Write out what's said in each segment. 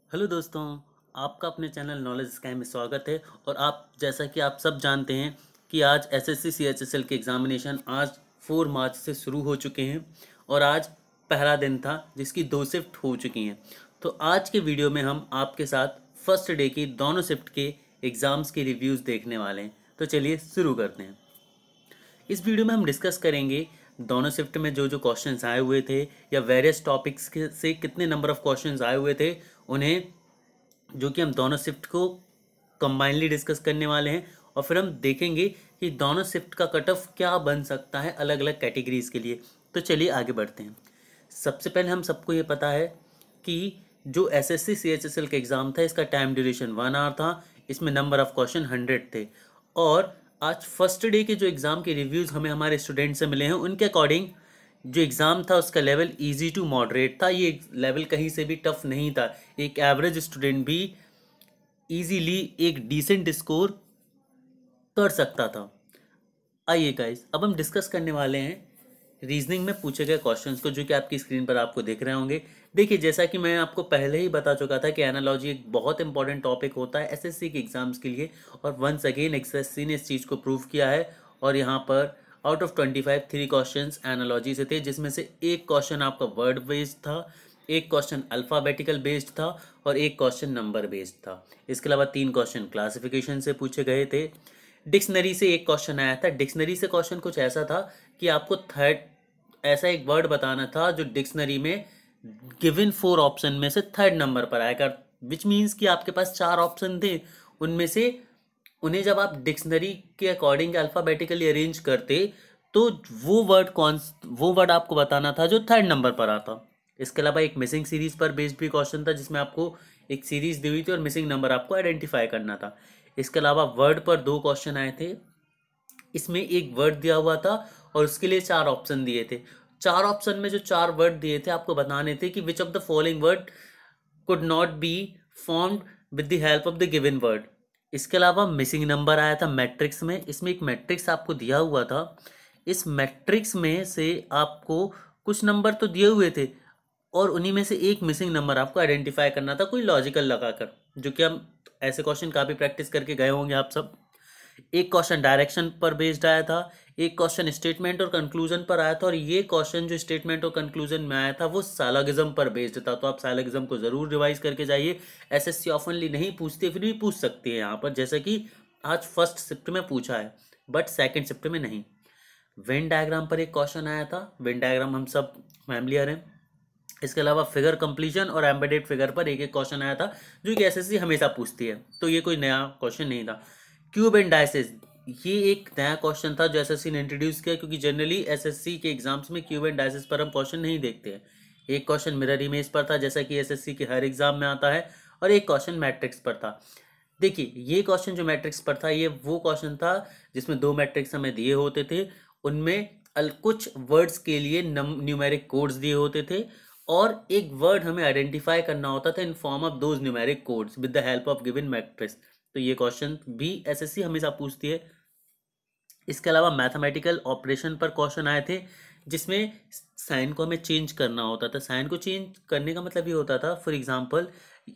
Hello दोस्तों, आपका अपने चैनल नॉलेज स्काई में स्वागत है। और आप जैसा कि आप सब जानते हैं कि आज एसएससी सीएचएसएल के एग्ज़ामिनेशन आज 4 मार्च से शुरू हो चुके हैं और आज पहला दिन था जिसकी 2 शिफ्ट हो चुकी हैं। तो आज के वीडियो में हम आपके साथ फर्स्ट डे की दोनों शिफ्ट के एग्ज़ाम्स के रिव्यूज़ देखने वाले हैं। तो चलिए शुरू करते हैं। इस वीडियो में हम डिस्कस करेंगे दोनों शिफ्ट में जो जो क्वेश्चंस आए हुए थे या वेरियस टॉपिक्स से कितने नंबर ऑफ क्वेश्चंस आए हुए थे उन्हें, जो कि हम दोनों शिफ्ट को कंबाइनली डिस्कस करने वाले हैं। और फिर हम देखेंगे कि दोनों शिफ्ट का कट ऑफ क्या बन सकता है अलग अलग कैटेगरीज के लिए। तो चलिए आगे बढ़ते हैं। सबसे पहले हम सबको ये पता है कि जो एसएससी सीएचएसएल का एग्ज़ाम था इसका टाइम ड्यूरेशन 1 आवर था। इसमें नंबर ऑफ क्वेश्चन 100 थे। और आज फर्स्ट डे के जो एग्ज़ाम के रिव्यूज़ हमें हमारे स्टूडेंट से मिले हैं उनके अकॉर्डिंग जो एग्ज़ाम था उसका लेवल इजी टू मॉडरेट था। ये लेवल कहीं से भी टफ नहीं था। एक एवरेज स्टूडेंट भी इजीली एक डिसेंट स्कोर कर सकता था। आइए गाइस, अब हम डिस्कस करने वाले हैं रीजनिंग में पूछे गए क्वेश्चंस को, जो कि आपकी स्क्रीन पर आपको दिख रहे होंगे। देखिए, जैसा कि मैं आपको पहले ही बता चुका था कि एनालॉजी एक बहुत इंपॉर्टेंट टॉपिक होता है एसएससी के एग्जाम्स के लिए। और वंस अगेन एसएससी ने इस चीज़ को प्रूव किया है। और यहाँ पर आउट ऑफ 25 3 क्वेश्चंस एनालॉजी से थे, जिसमें से एक क्वेश्चन आपका वर्ड बेस्ड था, एक क्वेश्चन अल्फ़ाबेटिकल बेस्ड था और एक क्वेश्चन नंबर बेस्ड था। इसके अलावा 3 क्वेश्चन क्लासिफिकेशन से पूछे गए थे। डिक्शनरी से एक क्वेश्चन आया था। डिक्शनरी से क्वेश्चन कुछ ऐसा था कि आपको थर्ड ऐसा एक वर्ड बताना था जो डिक्शनरी में गिवन 4 ऑप्शन में से थर्ड नंबर पर आएगा, विच मीन्स कि आपके पास 4 ऑप्शन थे। उनमें से उन्हें जब आप डिक्शनरी के अकॉर्डिंग अल्फ़ाबेटिकली अरेंज करते तो वो वर्ड आपको बताना था जो थर्ड नंबर पर आता। इसके अलावा एक मिसिंग सीरीज पर बेस्ड भी क्वेश्चन था, जिसमें आपको एक सीरीज दी हुई थी और मिसिंग नंबर आपको आइडेंटिफाई करना था। इसके अलावा वर्ड पर 2 क्वेश्चन आए थे। इसमें एक वर्ड दिया हुआ था और उसके लिए 4 ऑप्शन दिए थे। 4 ऑप्शन में जो 4 वर्ड दिए थे आपको बताने थे कि which of the following word could not be formed with the help of the given word. इसके अलावा मिसिंग नंबर आया था मैट्रिक्स में। इसमें एक मैट्रिक्स आपको दिया हुआ था। इस मैट्रिक्स में से आपको कुछ नंबर तो दिए हुए थे और उन्हीं में से एक मिसिंग नंबर आपको आइडेंटिफाई करना था कोई लॉजिकल लगाकर, जो कि हम ऐसे क्वेश्चन काफ़ी प्रैक्टिस करके गए होंगे आप सब। एक क्वेश्चन डायरेक्शन पर बेस्ड आया था, एक क्वेश्चन स्टेटमेंट और कंक्लूजन पर आया था और ये क्वेश्चन जो स्टेटमेंट और कंक्लूजन में आया था वो साइलोगिज्म पर बेस्ड था। तो आप साइलोगिज्म को जरूर रिवाइज करके जाइए। एसएससी ऑफनली नहीं पूछती, फिर भी पूछ सकती है यहाँ पर, जैसे कि आज फर्स्ट शिफ्ट में पूछा है बट सेकेंड शिफ्ट में नहीं। वेन डायग्राम पर एक क्वेश्चन आया था। वेन डायग्राम हम सब फैमिलियर हैं। इसके अलावा फिगर कंप्लीशन और एम्बेडेड फिगर पर एक एक क्वेश्चन आया था, जो कि एसएससी हमेशा पूछती है, तो ये कोई नया क्वेश्चन नहीं था। क्यूब एंड डाइसेस, ये एक नया क्वेश्चन था जो एसएससी ने इंट्रोड्यूस किया, क्योंकि जनरली एसएससी के एग्जाम्स में क्यूब एंड डाइसेस पर हम क्वेश्चन नहीं देखते हैं। एक क्वेश्चन मिरर इमेज पर था, जैसा कि एसएससी के हर एग्जाम में आता है, और एक क्वेश्चन मैट्रिक्स पर था। देखिए, ये क्वेश्चन जो मैट्रिक्स पर था ये वो क्वेश्चन था जिसमें 2 मैट्रिक्स हमें दिए होते थे। उनमें कुछ वर्ड्स के लिए न्यूमेरिक कोड्स दिए होते थे और एक वर्ड हमें आइडेंटिफाई करना होता था in form of those numeric codes with the help of given matrix. तो ये क्वेश्चन भी एसएससी हमेशा पूछती है। इसके अलावा मैथमेटिकल ऑपरेशन पर क्वेश्चन आए थे, जिसमें साइन को हमें चेंज करना होता था। साइन को चेंज करने का मतलब ये होता था, फॉर एग्जांपल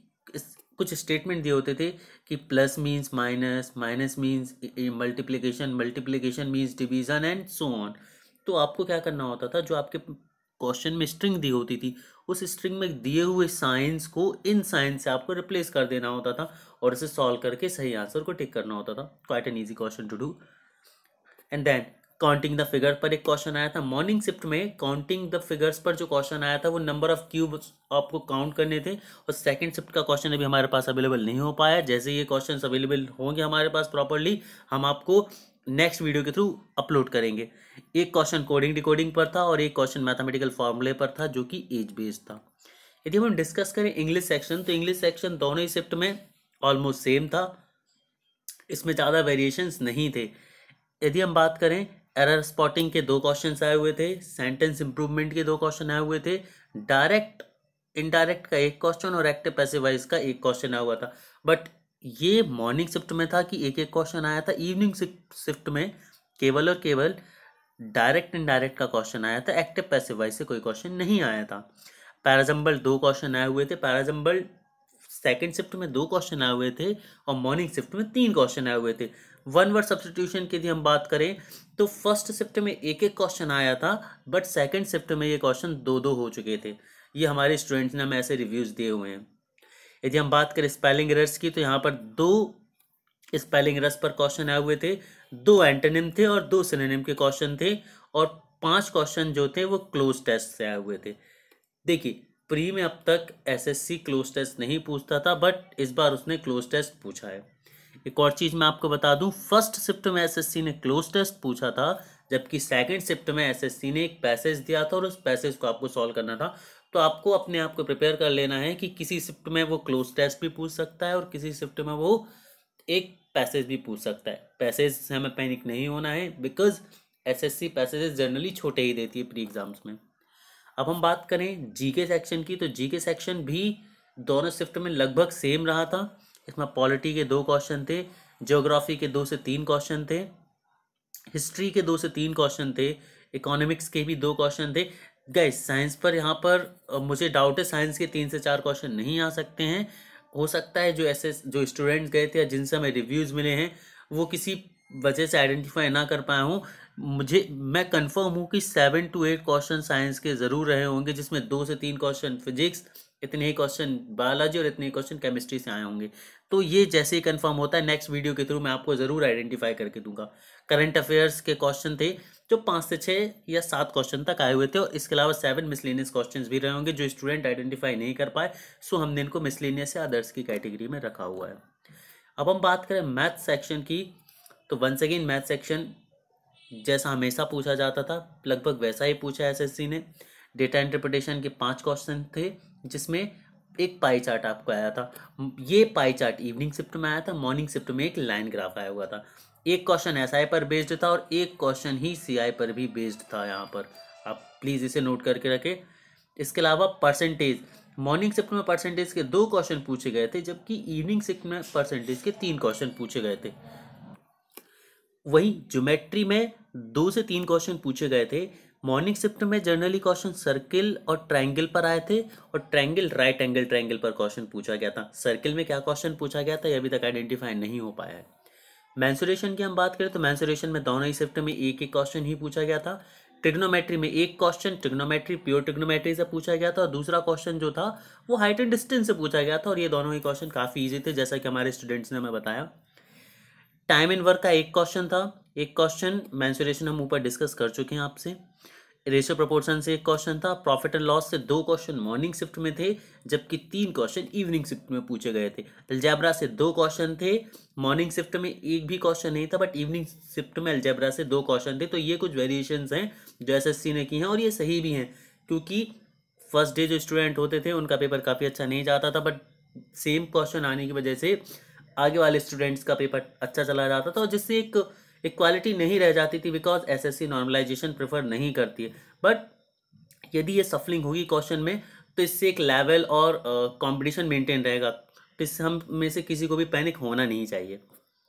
कुछ स्टेटमेंट दिए होते थे कि plus means minus, minus means multiplication, multiplication means division and so on. तो आपको क्या करना होता था, जो आपके क्वेश्चन में स्ट्रिंग दी होती थी उस स्ट्रिंग में दिए हुए साइंस को इन साइंस से आपको रिप्लेस कर देना होता था और इसे सॉल्व करके सही आंसर को टिक करना होता था। Quite an easy question to do. And then counting the figure पर एक क्वेश्चन आया था। मॉर्निंग शिफ्ट में काउंटिंग द फिगर्स पर जो क्वेश्चन आया था वो नंबर ऑफ क्यूब आपको काउंट करने थे। और सेकंड शिफ्ट का क्वेश्चन अभी हमारे पास अवेलेबल नहीं हो पाया। जैसे ये क्वेश्चन अवेलेबल होंगे हमारे पास प्रॉपरली, हम आपको नेक्स्ट वीडियो के थ्रू अपलोड करेंगे। एक क्वेश्चन कोडिंग डिकोडिंग पर था और एक क्वेश्चन मैथमेटिकल फॉर्मूले पर था, जो कि एज बेस्ड था। यदि हम डिस्कस करें इंग्लिश सेक्शन, तो इंग्लिश सेक्शन दोनों ही शिफ्ट में ऑलमोस्ट सेम था। इसमें ज़्यादा वेरिएशंस नहीं थे। यदि हम बात करें, एरर स्पॉटिंग के 2 क्वेश्चंस आए हुए थे, सेंटेंस इंप्रूवमेंट के 2 क्वेश्चन आए हुए थे, डायरेक्ट इनडायरेक्ट का एक क्वेश्चन और एक्टिव पैसिव वॉइस का एक क्वेश्चन आया हुआ था। बट ये मॉर्निंग शिफ्ट में था कि एक एक क्वेश्चन आया था। इवनिंग शिफ्ट में केवल और केवल डायरेक्ट इनडायरेक्ट का क्वेश्चन आया था, एक्टिव पैसिव वॉइस से कोई क्वेश्चन नहीं आया था। पैराजम्बल 2 क्वेश्चन आए हुए थे। पैराजम्बल सेकंड शिफ्ट में 2 क्वेश्चन आए हुए थे और मॉर्निंग शिफ्ट में 3 क्वेश्चन आए हुए थे। वन वर्ड सब्स्टिट्यूशन की यदि हम बात करें तो फर्स्ट शिफ्ट में एक एक क्वेश्चन आया था, बट सेकंड शिफ्ट में ये क्वेश्चन 2-2 हो चुके थे। ये हमारे स्टूडेंट्स ने हमें ऐसे रिव्यूज़ दिए हुए हैं। यदि हम बात करें स्पेलिंग एरर्स की तो यहाँ पर 2 स्पेलिंग एरर्स पर क्वेश्चन आए हुए थे, 2 एंटोनिम थे और 2 सिनोनिम के क्वेश्चन थे, और 5 क्वेश्चन जो थे वो क्लोज टेस्ट से आए हुए थे। देखिए, प्री में अब तक एसएससी क्लोज टेस्ट नहीं पूछता था, बट इस बार उसने क्लोज टेस्ट पूछा है। एक और चीज़ मैं आपको बता दूं, फर्स्ट शिफ्ट में एसएससी ने क्लोज टेस्ट पूछा था, जबकि सेकंड शिफ्ट में एसएससी ने एक पैसेज दिया था और उस पैसेज को आपको सॉल्व करना था। तो आपको अपने आप को प्रिपेयर कर लेना है कि किसी शिफ्ट में वो क्लोज टेस्ट भी पूछ सकता है और किसी शिफ्ट में वो एक पैसेज भी पूछ सकता है। पैसेज से हमें पैनिक नहीं होना है, बिकॉज एसएससी पैसेजेस जनरली छोटे ही देती है प्री एग्जाम्स में। अब हम बात करें जीके सेक्शन की, तो जीके सेक्शन भी दोनों शिफ्ट में लगभग सेम रहा था। इसमें पॉलिटी के 2 क्वेश्चन थे, ज्योग्राफी के 2 से 3 क्वेश्चन थे, हिस्ट्री के 2 से 3 क्वेश्चन थे, इकोनॉमिक्स के भी 2 क्वेश्चन थे। गाइस, साइंस पर यहाँ पर मुझे डाउट है साइंस के 3 से 4 क्वेश्चन नहीं आ सकते हैं। हो सकता है जो स्टूडेंट्स गए थे या जिनसे हमें रिव्यूज़ मिले हैं वो किसी वजह से आइडेंटिफाई ना कर पाया हूँ। मैं कंफर्म हूँ कि 7 to 8 क्वेश्चन साइंस के ज़रूर रहे होंगे, जिसमें 2 से 3 क्वेश्चन फिजिक्स, इतने ही क्वेश्चन बायोलॉजी और इतने ही क्वेश्चन केमिस्ट्री से आए होंगे। तो ये जैसे ही कंफर्म होता है नेक्स्ट वीडियो के थ्रू मैं आपको ज़रूर आइडेंटिफाई करके दूंगा। करंट अफेयर्स के क्वेश्चन थे जो 5 से 6 या 7 क्वेश्चन तक आए हुए थे, और इसके अलावा 7 मिसलेनियस क्वेश्चंस भी रहे होंगे जो स्टूडेंट आइडेंटिफाई नहीं कर पाए, सो हमने इनको मिसलेनियस या अदर्स की कैटेगरी में रखा हुआ है। अब हम बात करें मैथ सेक्शन की, तो वंस अगेन मैथ सेक्शन जैसा हमेशा पूछा जाता था लगभग वैसा ही पूछा है एसएससी ने। डेटा इंटरप्रिटेशन के 5 क्वेश्चन थे, जिसमें एक पाई चार्ट आपको आया था। ये पाई चार्ट इवनिंग शिफ्ट में आया था, मॉर्निंग शिफ्ट में एक लाइन ग्राफ आया हुआ था। एक क्वेश्चन एसआई पर बेस्ड था और एक क्वेश्चन ही सीआई पर भी बेस्ड था। यहाँ पर आप प्लीज़ इसे नोट करके रखें। इसके अलावा परसेंटेज, मॉर्निंग शिफ्ट में परसेंटेज के 2 क्वेश्चन पूछे गए थे, जबकि इवनिंग शिफ्ट में परसेंटेज के 3 क्वेश्चन पूछे गए थे। वहीं ज्योमेट्री में 2 से 3 क्वेश्चन पूछे गए थे। मॉर्निंग शिफ्ट में जनरली क्वेश्चन सर्किल और ट्रायंगल पर आए थे, और ट्रायंगल राइट एंगल ट्रायंगल पर क्वेश्चन पूछा गया था। सर्किल में क्या क्वेश्चन पूछा गया था ये अभी तक आइडेंटिफाई नहीं हो पाया है। मेंसुरेशन की हम बात करें तो मेंसुरेशन में दोनों ही शिफ्ट में एक एक क्वेश्चन ही पूछा गया था। ट्रिग्नोमेट्री में एक क्वेश्चन ट्रिग्नोमेट्री प्योर ट्रिग्नोमेट्री से पूछा गया था, और दूसरा क्वेश्चन जो था वो हाइट एंड डिस्टेंस से पूछा गया था, और ये दोनों ही क्वेश्चन काफ़ी ईजी थे जैसा कि हमारे स्टूडेंट्स ने हमें बताया। टाइम इन वर्क का एक क्वेश्चन था, एक क्वेश्चन मेंसुरेशन हम ऊपर डिस्कस कर चुके हैं आपसे। रेशियो प्रोपोर्शन से एक क्वेश्चन था। प्रॉफिट एंड लॉस से 2 क्वेश्चन मॉर्निंग शिफ्ट में थे, जबकि 3 क्वेश्चन इवनिंग शिफ्ट में पूछे गए थे। अलजेब्रा से 2 क्वेश्चन थे, मॉर्निंग शिफ्ट में एक भी क्वेश्चन नहीं था, बट इवनिंग शिफ्ट में अलजेब्रा से 2 क्वेश्चन थे। तो ये कुछ वेरिएशंस हैं जो एसएससी ने की हैं, और ये सही भी हैं, क्योंकि फर्स्ट डे जो स्टूडेंट होते थे उनका पेपर काफ़ी अच्छा नहीं जाता था, बट सेम क्वेश्चन आने की वजह से आगे वाले स्टूडेंट्स का पेपर अच्छा चला जाता था, और जिससे एक इक्वालिटी नहीं रह जाती थी, बिकॉज एसएससी नॉर्मलाइजेशन प्रेफर नहीं करती है। बट यदि ये सफलिंग होगी क्वेश्चन में तो इससे एक लेवल और कंपटीशन मेंटेन रहेगा, तो इससे हम में से किसी को भी पैनिक होना नहीं चाहिए।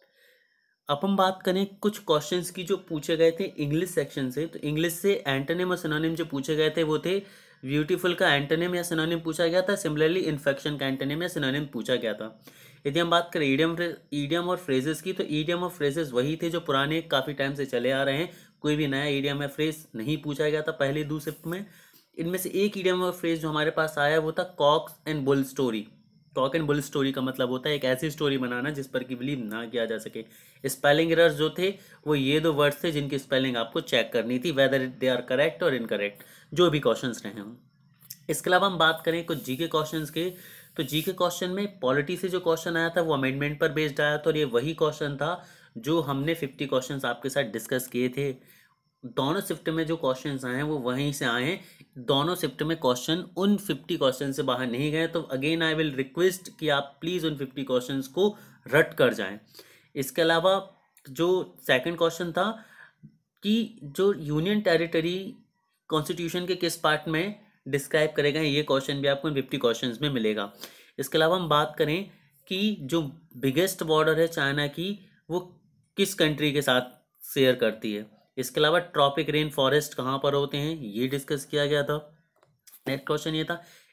अब हम बात करें कुछ क्वेश्चंस की जो पूछे गए थे इंग्लिश सेक्शन से, तो इंग्लिश से एंटोनिम और सिनोनिम जो पूछे गए थे वो थे ब्यूटीफुल का एंटोनिम या सिनोनिम पूछा गया था, सिमिलरली इन्फेक्शन का एंटोनिम या सिनोनिम पूछा गया था। यदि हम बात करें ईडियम और फ्रेजेस की, तो ईडियम और फ्रेजेस वही थे जो पुराने काफ़ी टाइम से चले आ रहे हैं, कोई भी नया ईडियम या फ्रेज नहीं पूछा गया था पहले 2 शिफ्ट में। इनमें से एक ईडियम और फ्रेज जो हमारे पास आया वो था cock and bull story. Cock and bull story का मतलब होता है एक ऐसी स्टोरी बनाना जिस पर कि बिलीव ना किया जा सके। स्पेलिंग एरर्स जो थे वो ये 2 वर्ड्स थे जिनकी स्पेलिंग आपको चेक करनी थी, वेदर दे आर करेक्ट और इनकरेक्ट, जो भी क्वेश्चंस रहे हों। इसके अलावा हम बात करें कुछ जीके क्वेश्चंस के, तो जीके क्वेश्चन में पॉलिटी से जो क्वेश्चन आया था वो अमेंडमेंट पर बेस्ड आया था, और ये वही क्वेश्चन था जो हमने 50 क्वेश्चंस आपके साथ डिस्कस किए थे। दोनों शिफ्ट में जो क्वेश्चंस आए हैं वो वहीं से आए हैं, दोनों शिफ्ट में क्वेश्चन उन 50 क्वेश्चन से बाहर नहीं गए। तो अगेन आई विल रिक्वेस्ट कि आप प्लीज़ उन 50 क्वेश्चंस को रट कर जाएं। इसके अलावा जो सेकंड क्वेश्चन था कि जो यूनियन टेरिटरी कॉन्स्टिट्यूशन के किस पार्ट में डिस्क्राइब करेगा, ये क्वेश्चन भी आपको इन 50 क्वेश्चंस में मिलेगा। इसके अलावा हम बात करें कि जो बिगेस्ट बॉर्डर है चाइना की वो किस कंट्री के साथ शेयर करती है। इसके अलावा ट्रॉपिक रेन फॉरेस्ट कहाँ पर होते हैं ये डिस्कस किया गया था। नेक्स्ट क्वेश्चन ये था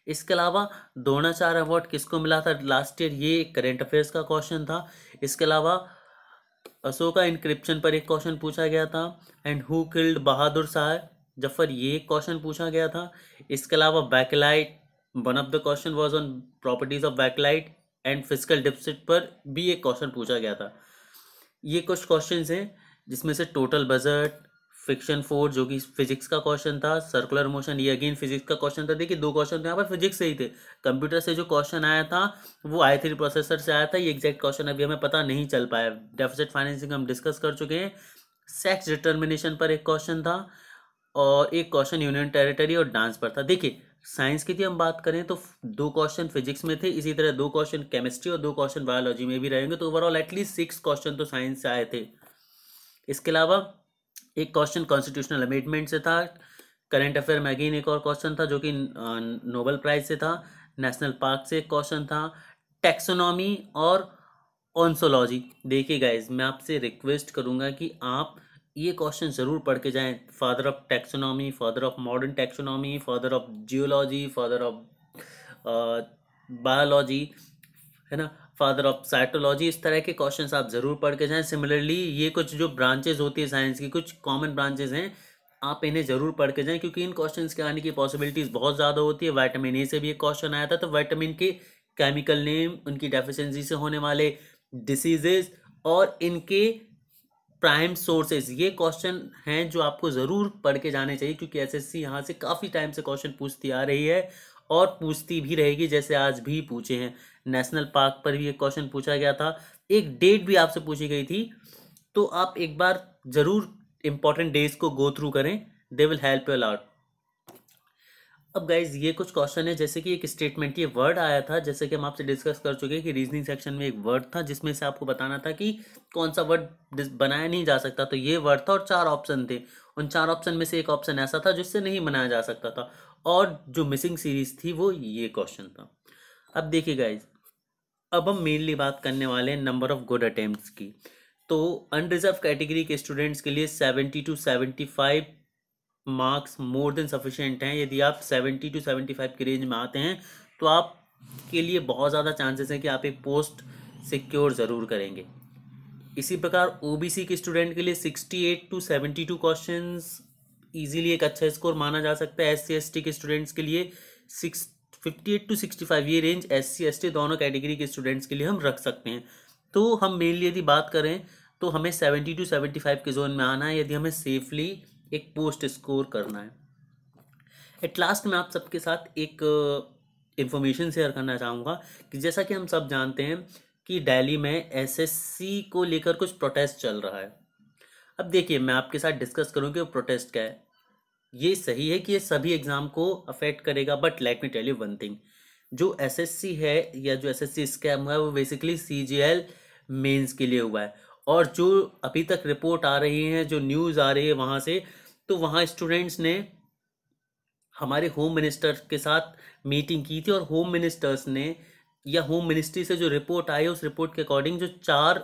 इसके अलावा द्रोणाचार्य अवार्ड किसको मिला था लास्ट ईयर, ये करेंट अफेयर्स का क्वेश्चन था। इसके अलावा अशोका इंक्रिप्शन पर एक क्वेश्चन पूछा गया था। And who killed Bahadur Shah Zafar, ये एक क्वेश्चन पूछा गया था। इसके अलावा backlight, one of the question was on properties of backlight and physical deficit पर भी एक क्वेश्चन पूछा गया था। ये कुछ क्वेश्चंस हैं जिसमें से टोटल बजट, फ्रिक्शन फोर्स जो कि फिजिक्स का क्वेश्चन था, सर्कुलर मोशन ये अगेन फिजिक्स का क्वेश्चन था। देखिए 2 क्वेश्चन तो यहाँ पर फिजिक्स से ही थे। कंप्यूटर से जो क्वेश्चन आया था वो i3 प्रोसेसर से आया था, ये एग्जैक्ट क्वेश्चन अभी हमें पता नहीं चल पाया। डेफिसिट फाइनेंसिंग हम डिस्कस कर चुके हैं। सेक्स डिटर्मिनेशन पर एक क्वेश्चन था और एक क्वेश्चन यूनियन टेरिटरी और डांस पर था। देखिए साइंस की यदि हम बात करें तो 2 क्वेश्चन फिजिक्स में थे, इसी तरह 2 क्वेश्चन केमिस्ट्री और 2 क्वेश्चन बायोलॉजी में भी रहेंगे, तो ओवरऑल एटलीस्ट 6 क्वेश्चन तो साइंस से आए थे। इसके अलावा एक क्वेश्चन कॉन्स्टिट्यूशनल अमेंडमेंट से था। करंट अफेयर में अगेन एक और क्वेश्चन था जो कि नोबेल प्राइज से था। नेशनल पार्क से एक क्वेश्चन था। टैक्सोनॉमी और ऑन्सोलॉजी। देखिए गाइज मैं आपसे रिक्वेस्ट करूंगा कि आप ये क्वेश्चन ज़रूर पढ़ के जाएं। Father of taxonomy, father of modern taxonomy, father of geology, father of biology, है ना, फादर ऑफ साइटोलॉजी, इस तरह के क्वेश्चंस आप ज़रूर पढ़ के जाएं। सिमिलरली ये कुछ जो ब्रांचेज होती है साइंस की, कुछ कॉमन ब्रांचेज हैं, आप इन्हें ज़रूर पढ़ के जाएं क्योंकि इन क्वेश्चंस के आने की पॉसिबिलिटीज़ बहुत ज़्यादा होती है। विटामिन ए से भी एक क्वेश्चन आया था, तो विटामिन के केमिकल नेम, उनकी डेफिशिएंसी से होने वाले डिसीजेज और इनके प्राइम सोर्सेज, ये क्वेश्चन हैं जो आपको ज़रूर पढ़ के जाने चाहिए क्योंकि एसएससी यहाँ से काफ़ी टाइम से क्वेश्चन पूछती आ रही है और पूछती भी रहेगी, जैसे आज भी पूछे हैं। नेशनल पार्क पर भी एक क्वेश्चन पूछा गया था, एक डेट भी आपसे पूछी गई थी, तो आप एक बार ज़रूर इंपॉर्टेंट डेज को गो थ्रू करें, they will help you lot. अब गाइज ये कुछ क्वेश्चन है, जैसे कि एक स्टेटमेंट, ये वर्ड आया था, जैसे कि हम आपसे डिस्कस कर चुके हैं कि रीजनिंग सेक्शन में एक वर्ड था जिसमें से आपको बताना था कि कौन सा वर्ड बनाया नहीं जा सकता, तो ये वर्ड था और 4 ऑप्शन थे। उन 4 ऑप्शन में से एक ऑप्शन ऐसा था जिससे नहीं बनाया जा सकता था और जो मिसिंग सीरीज थी वो ये क्वेश्चन था। अब देखिए गाइज, अब हम मेनली बात करने वाले हैं नंबर ऑफ गुड अटेम्प्ट्स की। तो अनरिजर्व कैटेगरी के स्टूडेंट्स के लिए 70 to 75 marks more than sufficient हैं। यदि आप 70 to 75 की रेंज में आते हैं तो आप के लिए बहुत ज़्यादा चांसेस हैं कि आप एक पोस्ट सिक्योर ज़रूर करेंगे। इसी प्रकार ओबीसी के स्टूडेंट के लिए 68 to 72 क्वेश्चंस इजीली एक अच्छा स्कोर माना जा सकता है। SC ST के स्टूडेंट्स के लिए 58 to 65, ये रेंज SC ST दोनों कैटेगरी के स्टूडेंट्स के लिए हम रख सकते हैं। तो हम मेनली यदि बात करें तो हमें 70 to 75 के जोन में आना है यदि हमें सेफली एक पोस्ट स्कोर करना है। एट लास्ट मैं आप सबके साथ एक इंफॉर्मेशन शेयर करना चाहूँगा कि जैसा कि हम सब जानते हैं कि दिल्ली में SSC को लेकर कुछ प्रोटेस्ट चल रहा है। अब देखिए मैं आपके साथ डिस्कस करूँ कि वो प्रोटेस्ट क्या है। ये सही है कि ये सभी एग्ज़ाम को अफेक्ट करेगा, but let me tell you one thing, जो SSC है या जो SSC स्कैम हुआ है वो बेसिकली CGL मेंस के लिए हुआ है। और जो अभी तक रिपोर्ट आ रही है, जो न्यूज़ आ रही है वहाँ से, तो वहाँ स्टूडेंट्स ने हमारे होम मिनिस्टर के साथ मीटिंग की थी और होम मिनिस्टर्स ने या होम मिनिस्ट्री से जो रिपोर्ट आई है उस रिपोर्ट के अकॉर्डिंग जो 4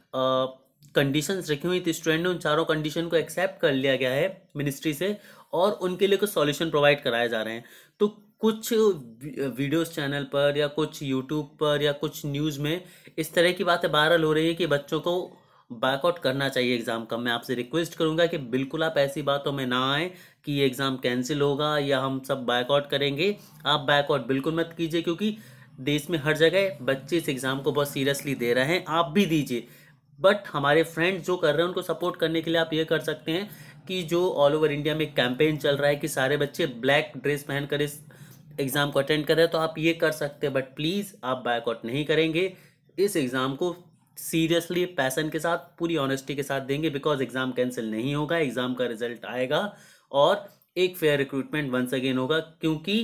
कंडीशंस रखी हुई थी स्टूडेंट ने, उन चारों कंडीशन को एक्सेप्ट कर लिया गया है मिनिस्ट्री से और उनके लिए कुछ सॉल्यूशन प्रोवाइड कराए जा रहे हैं। तो कुछ वीडियोस चैनल पर या कुछ यूट्यूब पर या कुछ न्यूज़ में इस तरह की बातें वायरल हो रही है कि बच्चों को बैकआउट करना चाहिए एग्ज़ाम का। मैं आपसे रिक्वेस्ट करूंगा कि बिल्कुल आप ऐसी बातों में ना आए कि ये एग्ज़ाम कैंसिल होगा या हम सब बैकआउट करेंगे। आप बैकआउट बिल्कुल मत कीजिए क्योंकि देश में हर जगह बच्चे इस एग्ज़ाम को बहुत सीरियसली दे रहे हैं, आप भी दीजिए। बट हमारे फ्रेंड्स जो कर रहे हैं उनको सपोर्ट करने के लिए आप ये कर सकते हैं कि जो ऑल ओवर इंडिया में एक कैंपेन चल रहा है कि सारे बच्चे ब्लैक ड्रेस पहनकर इस एग्ज़ाम को अटेंड कर रहे हैं, तो आप ये कर सकते हैं। बट प्लीज़ आप बैकआउट नहीं करेंगे, इस एग्ज़ाम को सीरियसली पैशन के साथ पूरी ऑनेस्टी के साथ देंगे, बिकॉज एग्ज़ाम कैंसिल नहीं होगा, एग्ज़ाम का रिजल्ट आएगा और एक फेयर रिक्रूटमेंट वंस अगेन होगा। क्योंकि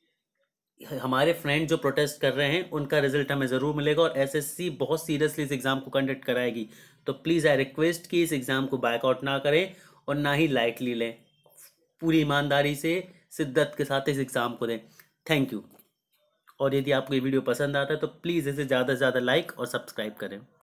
हमारे फ्रेंड जो प्रोटेस्ट कर रहे हैं उनका रिजल्ट हमें ज़रूर मिलेगा और SSC बहुत सीरियसली इस एग्ज़ाम को कंडक्ट कराएगी। तो प्लीज़ आई रिक्वेस्ट कि इस एग्ज़ाम को बैकआउट ना करें और ना ही लाइटली लें, पूरी ईमानदारी से शिद्दत के साथ इस एग्ज़ाम को दें। Thank you. और यदि आपको ये वीडियो पसंद आता है तो प्लीज़ इसे ज़्यादा से ज़्यादा लाइक और सब्सक्राइब करें।